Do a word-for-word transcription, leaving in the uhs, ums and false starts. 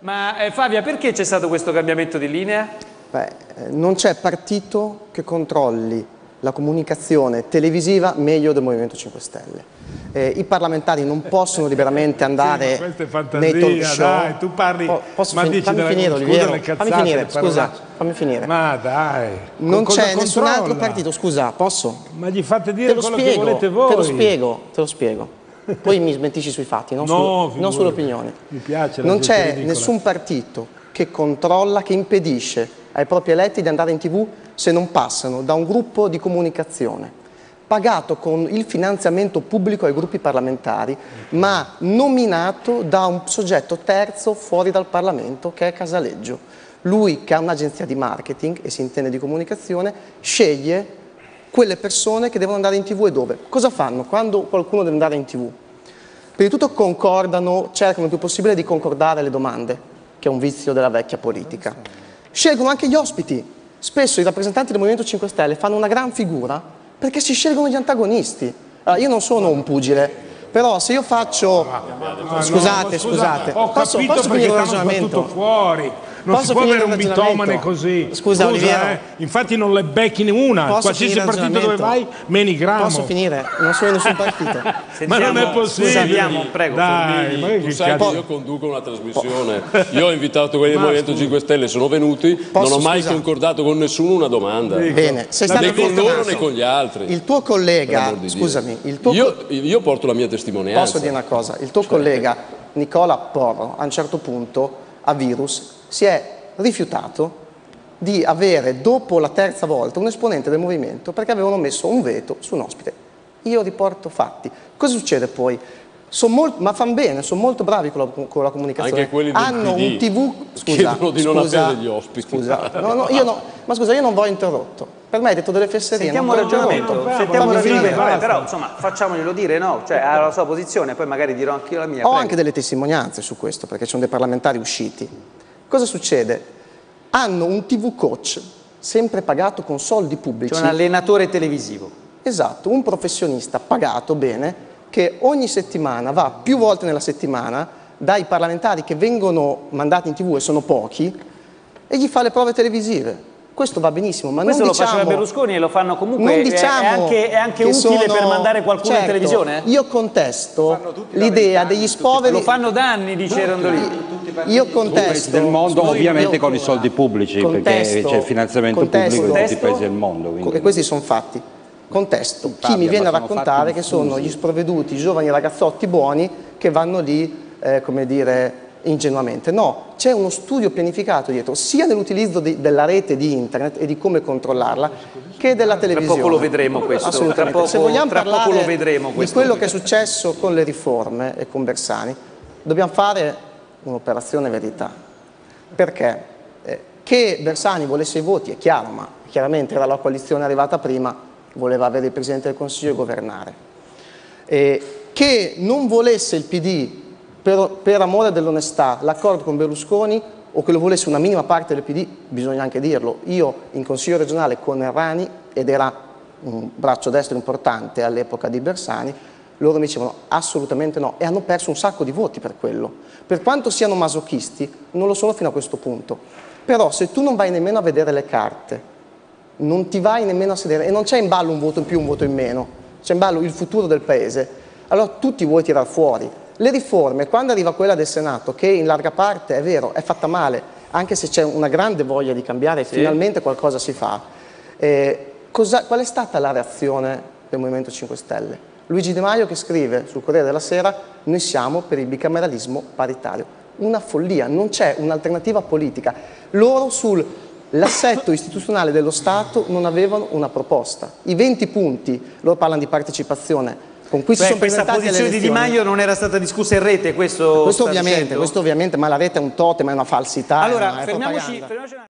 Ma eh, Fabia, perché c'è stato questo cambiamento di linea? Beh, non c'è partito che controlli la comunicazione televisiva meglio del Movimento cinque Stelle. Eh, I parlamentari non possono liberamente andare sì, questa è fantasia, nei talk show. Dai, tu parli, Po posso ma fin dici fammi della, finire, scusa, Oliviero, le cazzate, fammi finire, le scusa, fammi finire. Ma dai, non c'è nessun controlla? altro partito, scusa, posso? Ma gli fate dire Te lo quello spiego, che volete voi. te lo spiego, te lo spiego. Poi mi smentisci sui fatti, non, no, su, non sulle opinioni. Mi piace la non c'è ridicola. nessun partito che controlla, che impedisce ai propri eletti di andare in tv se non passano da un gruppo di comunicazione pagato con il finanziamento pubblico ai gruppi parlamentari, ma nominato da un soggetto terzo fuori dal Parlamento, che è Casaleggio. Lui, che ha un'agenzia di marketing e si intende di comunicazione, sceglie quelle persone che devono andare in tv e dove. Cosa fanno quando qualcuno deve andare in tv? Prima di tutto concordano, cercano il più possibile di concordare le domande, che è un vizio della vecchia politica. Scelgono anche gli ospiti. Spesso i rappresentanti del Movimento cinque Stelle fanno una gran figura perché si scelgono gli antagonisti. Allora, io non sono un pugile, però se io faccio... Ah, scusate, no, scusate, ho posso, capito posso perché finire il stiamo ragionamento? tutto fuori. Non Posso si può avere un finire il bitomane ragionamento? così. Scusa, Scusa Oliviero. eh, infatti non le becchi una. Posso Qualsiasi finire il partito dove vai, ragionamento? menigramo. Posso finire? Non sono in nessun partito. Ma non è possibile. Sentiamo, prego. Dai, ma Tu che sai cazzo? che io conduco una trasmissione, io ho invitato quelli del Ma Movimento scusa. cinque Stelle, sono venuti, Posso, non ho mai scusa? concordato con nessuno una domanda, Bene, sei stato né con loro fortunato. né con gli altri. Il tuo Per collega, amor di Dio. scusami, il tuo io, io porto la mia testimonianza. posso dire una cosa, il tuo collega Nicola Porro a un certo punto a Virus si è rifiutato di avere dopo la terza volta un esponente del movimento perché avevano messo un veto su un ospite. Io riporto fatti. Cosa succede poi? Sono molto, ma fanno bene, sono molto bravi con la, con la comunicazione. Anche quelli del hanno P D un tivù, scusa, chiedono di non scusa, avere degli ospiti. Scusa, no, no, io no, ma scusa, io non vi ho interrotto. Per me hai detto delle fesserie. Sentiamo non il vi ho ragionamento, interrotto. sentiamo il Fammi finire. ragionamento. Vabbè, però insomma facciamoglielo dire, no? Cioè ha la sua posizione, poi magari dirò anche io la mia. Ho prego. anche delle testimonianze su questo, perché ci sono dei parlamentari usciti. Cosa succede? Hanno un tivù coach, sempre pagato con soldi pubblici. C'è un allenatore televisivo. Esatto, un professionista pagato bene, che ogni settimana va più volte nella settimana dai parlamentari che vengono mandati in tv e sono pochi, e gli fa le prove televisive. Questo va benissimo, ma Questo non lo diciamo, faceva Berlusconi e lo fanno comunque. non È- diciamo è anche, è anche che utile sono- per mandare qualcuno certo, in televisione? Io contesto l'idea degli spoveri. Lo fanno da anni, dice Rondolini. Io contesto del mondo, ovviamente io- con i soldi pubblici, contesto- perché c'è il finanziamento contesto- pubblico in tutti i contesto- paesi del mondo. Quindi. E questi sono fatti. Contesto chi Fabio, mi viene a ma sono raccontare fatti che sono diffusi. gli sprovveduti, giovani ragazzotti buoni che vanno lì, eh, come dire, ingenuamente. No, c'è uno studio pianificato dietro, sia nell'utilizzo di- della rete di internet e di come controllarla, che della Tra televisione. poco lo vedremo questo. Assolutamente. Tra poco, Se vogliamo tra poco parlare lo vedremo di questo. quello che è successo con le riforme e con Bersani, dobbiamo fare un'operazione verità. Perché? Eh, che Bersani volesse i voti è chiaro, ma chiaramente era la coalizione arrivata prima, voleva avere il Presidente del Consiglio e governare. Eh, che non volesse il P D per, per amore dell'onestà l'accordo con Berlusconi, o che lo volesse una minima parte del P D, bisogna anche dirlo. Io in Consiglio regionale con Errani, ed era un braccio destro importante all'epoca di Bersani, loro mi dicevano assolutamente no, e hanno perso un sacco di voti per quello. Per quanto siano masochisti, non lo sono fino a questo punto. Però se tu non vai nemmeno a vedere le carte, non ti vai nemmeno a sedere, e non c'è in ballo un voto in più, un voto in meno, c'è in ballo il futuro del Paese, allora tu ti vuoi tirar fuori. Le riforme, quando arriva quella del Senato, che in larga parte, è vero, è fatta male, anche se c'è una grande voglia di cambiare e Sì. finalmente qualcosa si fa, eh, cosa, qual è stata la reazione del Movimento cinque Stelle? Luigi De Maio che scrive sul Corriere della Sera: noi siamo per il bicameralismo paritario. Una follia, non c'è un'alternativa politica. Loro sull'assetto istituzionale dello Stato non avevano una proposta. I venti punti, loro parlano di partecipazione, con cui si Cioè, sono questa presentati alle posizione di Di elezioni. Maio non era stata discussa in rete, questo, Questo sta ovviamente, dicendo? questo ovviamente, ma la rete è un totem, è una falsità. è Allora, una- è fermiamoci, propaganda. fermiamoci un attimo.